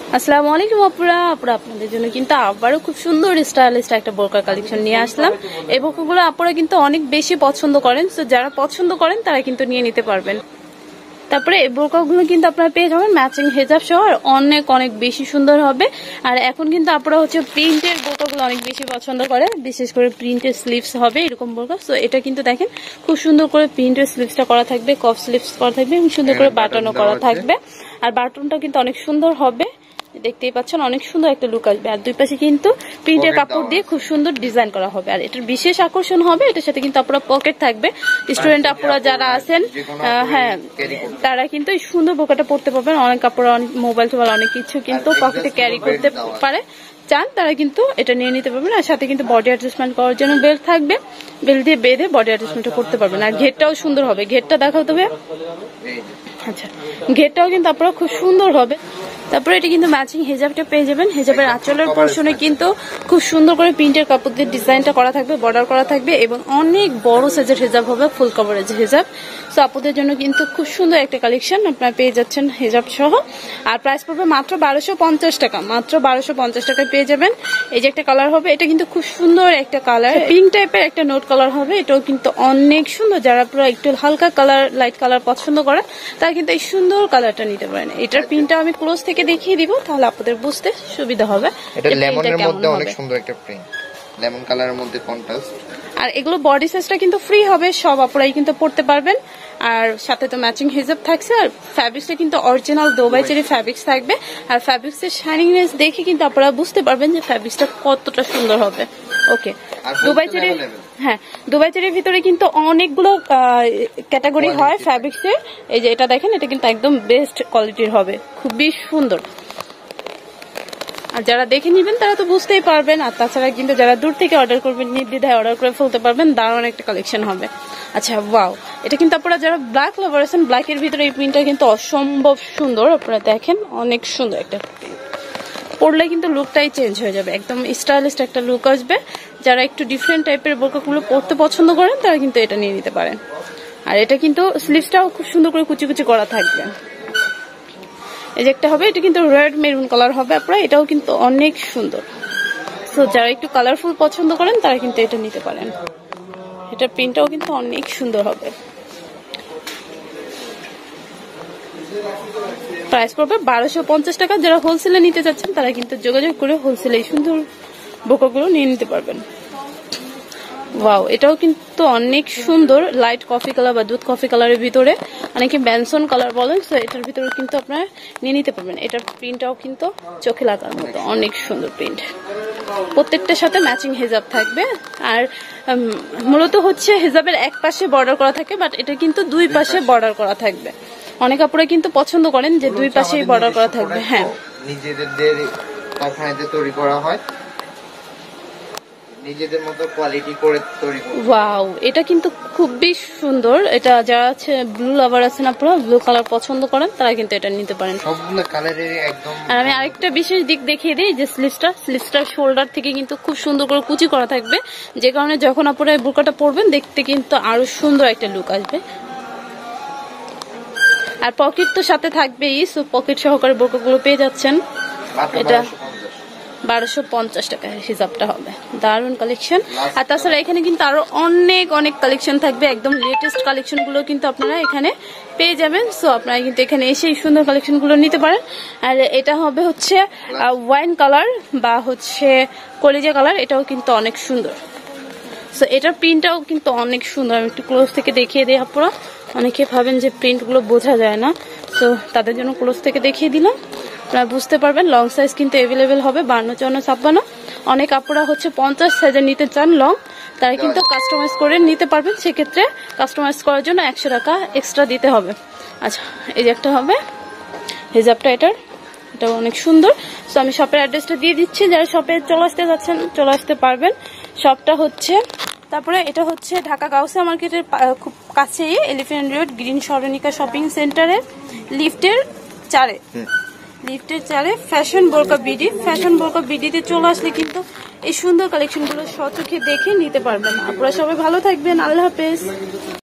আসসালামু আলাইকুম আপুরা আপনাদের জন্য কিন্তু আবারও খুব সুন্দর স্টাইলিশ একটা বোরকা কালেকশন নিয়ে আসলাম। এই বোরকাগুলো আপুরা কিন্তু অনেক বেশি পছন্দ করেন, তো যারা পছন্দ করেন তারা কিন্তু নিয়ে নিতে পারবেন। তারপরে এই বোরকাগুলো কিন্তু আপনারা পেয়ে যাবেন ম্যাচিং হেজাব সহ, আর অনেক অনেক বেশি সুন্দর হবে। আর এখন কিন্তু আপনারা হচ্ছে প্রিন্টের বোরকাগুলো অনেক বেশি পছন্দ করে, বিশেষ করে প্রিন্টের স্লিভস হবে এরকম বোরকা। তো এটা কিন্তু দেখেন খুব সুন্দর করে প্রিন্টের স্লিভসটা করা থাকবে, কফ স্লিভস করা থাকবে এবং সুন্দর করে বাটনও করা থাকবে। আর বাটনটা কিন্তু অনেক সুন্দর হবে, দেখতেই পাচ্ছেন অনেক সুন্দর একটা লুক আসবে। আর দুই পাশে কিন্তু প্রিন্টের কাপড় দিয়ে খুব সুন্দর ডিজাইন করা হবে। আর এটার বিশেষ আকর্ষণ হবে এটার সাথে কিন্তু আপনারা পকেট থাকবে। স্টুডেন্ট আপুরা যারা আছেন হ্যাঁ তারা কিন্তু এই সুন্দর বোরকাটা পরতে পারবেন। অনেক কাপড়, অনেক মোবাইল টোবাইল অনেক কিছু কিন্তু পকেটে ক্যারি করতে পারে চান তারা কিন্তু এটা নিয়ে নিতে পারবেন। আর সাথে কিন্তু বডি অ্যাডজাস্টমেন্ট করার জন্য বেল্ট থাকবে, বেল্ট দিয়ে বেঁধে বডি অ্যাডজাস্টমেন্টটা করতে পারবেন। আর ঘেরটাও সুন্দর হবে, ঘেরটা দেখাতে হবে। আচ্ছা, ঘেরটাও কিন্তু আপনারা খুব সুন্দর হবে। তারপরে এটা কিন্তু ম্যাচিং হেজাবটা পেয়ে যাবেন। হেজাবের আঁচলের পোর্শনে কিন্তু খুব সুন্দর করে প্রিন্টের কাপড় দিয়ে ডিজাইনটা করা থাকবে, বর্ডার করা থাকবে এবং অনেক বড় সাইজের হেজাব হবে, ফুল কভারেজ হেজাব। সো আপুদের জন্য কিন্তু খুব সুন্দর একটা কালেকশন আপনারা পেয়ে যাচ্ছেন হেজাব সহ। আর প্রাইস পড়বে মাত্র 1250 টাকা, মাত্র 1250 টাকায় পেয়ে যাবেন। এই যে একটা কালার হবে, এটা কিন্তু খুব সুন্দর একটা কালার, পিঙ্ক টাইপের একটা নোট কালার হবে। এটাও কিন্তু অনেক সুন্দর, যারা পুরো একটু হালকা কালার, লাইট কালার পছন্দ করেন তারা কিন্তু এই সুন্দর কালারটা নিতে পারেন। এটার প্রিন্টটা আমি ক্লোজ থেকে দেখিয়ে দিব, তাহলে আপনাদের বুঝতে সুবিধা হবে। এটা লেমনের মধ্যে অনেক সুন্দর একটা প্রিন্ট, লেমন কালারের মধ্যে কন্ট্রাস্ট। আর এগুলো বডি সাইজটা কিন্তু ফ্রি হবে, সব আপুরাই কিন্তু পড়তে পারবেন। আর সাথে তো ম্যাচিং হিজাব থাকছে। আর ফ্যাব্রিক্সটা কিন্তু অরিজিনাল দুবাই চেরি ফ্যাব্রিক্স থাকবে। আর ফ্যাব্রিক্সের শাইনিংনেস দেখে কিন্তু আপনারা বুঝতে পারবেন যে ফ্যাব্রিক্সটা কতটা সুন্দর হবে। ওকে, দুবাই চেরি, হ্যাঁ দুবাই চেরির ভিতরে কিন্তু অনেকগুলো ক্যাটাগরি হয় ফ্যাব্রিক্সের। এই যে এটা দেখেন, এটা কিন্তু একদম বেস্ট কোয়ালিটির হবে, খুবই সুন্দর। আর যারা দেখে নিবেন তারা তো বুঝতেই পারবেন। আর তাছাড়া কিন্তু যারা দূর থেকে অর্ডার করবেন নির্দ্বিধায় অর্ডার করে ফেলতে পারবেন, দারুণ একটা কালেকশন হবে। আচ্ছা ওয়াও, এটা কিন্তু আপনারা যারা ব্ল্যাক লাভার আছেন, ব্ল্যাকের ভিতরে এই প্রিন্টটা কিন্তু অসম্ভব সুন্দর। আপনারা দেখেন অনেক সুন্দর একটা প্রিন্ট, পরলে কিন্তু লুকটাই চেঞ্জ হয়ে যাবে, একদম স্টাইলিশ একটা লুক আসবে। যারা একটু ডিফারেন্ট টাইপের বোরকাগুলো পরতে পছন্দ করেন তারা কিন্তু এটা নিয়ে নিতে পারেন। আর এটা কিন্তু স্লিভসটাও খুব সুন্দর করে কুচি কুচি করা থাকবে। এই যে একটা হবে, এটা কিন্তু রেড মেরুন কালার হবে আপনারা, এটাও কিন্তু অনেক সুন্দর। সো যারা একটু কালারফুল পছন্দ করেন তারা কিন্তু এটা নিতে পারেন। এটার প্রিন্টটাও কিন্তু অনেক সুন্দর হবে। প্রাইস পড়বে 1250 টাকা। যারা হোলসেলে নিতে চাচ্ছেন তারা কিন্তু যোগাযোগ করে হোলসেলে এই সুন্দর বোরকাগুলো নিয়ে নিতে পারবেন। ওয়াও, এটাও কিন্তু অনেক সুন্দর, লাইট কফি কালার বা দুধ কফি কালারের ভিতরে, অনেকে বেনসন কালার বলেন। তো এটার ভিতরে কিন্তু আপনারা নিয়ে নিতে পারবেন। এটার প্রিন্টটাও কিন্তু চোখে লাগার মতো অনেক সুন্দর প্রিন্ট। প্রত্যেকটার সাথে ম্যাচিং হেজাব থাকবে। আর মূলত হচ্ছে হেজাবের এক পাশে বর্ডার করা থাকে, বাট এটা কিন্তু দুই পাশে বর্ডার করা থাকবে। অনেক আপুরা কিন্তু পছন্দ করেন যে দুই পাশেই বর্ডার করা থাকবে। হ্যাঁ, নিজেদের কারখানাতে তৈরি করা হয়, নিজেদের মতো কোয়ালিটি করে তৈরি করা। ওয়াও, এটা কিন্তু খুবই সুন্দর। এটা যারা আছে ব্লু লাভার আছেন, আপনারা ব্লু কালার পছন্দ করেন তারা কিন্তু এটা নিতে পারেন। সবগুলো কালারের একদম। আর আমি আরেকটা বিশেষ দিক দেখিয়ে দিই, যে স্লিভসটার শোল্ডার থেকে কিন্তু খুব সুন্দর করে কুচি করা থাকবে, যে কারণে যখন আপনারা এই বোরকাটা পরবেন দেখতে কিন্তু আরো সুন্দর একটা লুক আসবে। আর পকেট তো সাথে থাকবেই, সো পকেট সহকারে বোরকাগুলো পেয়ে যাচ্ছেন। এটা 1250 টাকা হিসাবটা হবে, দারুন কালেকশন। আর তাছাড়া এখানে কিন্তু আরো অনেক অনেক কালেকশন থাকবে, একদম লেটেস্ট কালেকশন গুলো কিন্তু আপনারা এখানে পেয়ে যাবেন। সো আপনারা কিন্তু এখানে এসে এই সুন্দর কালেকশন গুলো নিতে পারেন। আর এটা হবে হচ্ছে ওয়াইন কালার বা হচ্ছে কলিজা কালার, এটাও কিন্তু অনেক সুন্দর। সো এটার প্রিন্টটাও কিন্তু অনেক সুন্দর, আমি একটু ক্লোজ থেকে দেখিয়ে দিই। আপনারা অনেকে ভাবেন যে প্রিন্ট গুলো বোঝা যায় না, তো তাদের জন্য ক্লোজ থেকে দেখিয়ে দিলাম, আপনারা বুঝতে পারবেন। লং সাইজ কিন্তু অ্যাভেলেবেল হবে 52, 54, 56। অনেক আপুরা হচ্ছে 50 সাইজের নিতে চান লং, তারা কিন্তু কাস্টমাইজ করে নিতে পারবেন। সেক্ষেত্রে কাস্টমাইজ করার জন্য 100 টাকা এক্সট্রা দিতে হবে। আচ্ছা, এই যে একটা হবে হিজাবটা, এটাও অনেক সুন্দর। তো আমি শপের অ্যাড্রেসটা দিয়ে দিচ্ছি, যারা শপে চলে আসতে যাচ্ছেন চলে আসতে পারবেন। শপটা হচ্ছে, তারপরে এটা হচ্ছে ঢাকা গাউসিয়া মার্কেটের খুব কাছেই, এলিফ্যান্ট রোড গ্রিন সরণিকা শপিং সেন্টারের লিফটের 4 ফ্যাশন বোরকা বিডি। ফ্যাশন বোরকা বিডিতে চলে আসলে কিন্তু এই সুন্দর কালেকশনগুলো সচক্ষে দেখে নিতে পারবেন। আপনারা সবাই ভালো থাকবেন, আল্লাহ হাফেজ।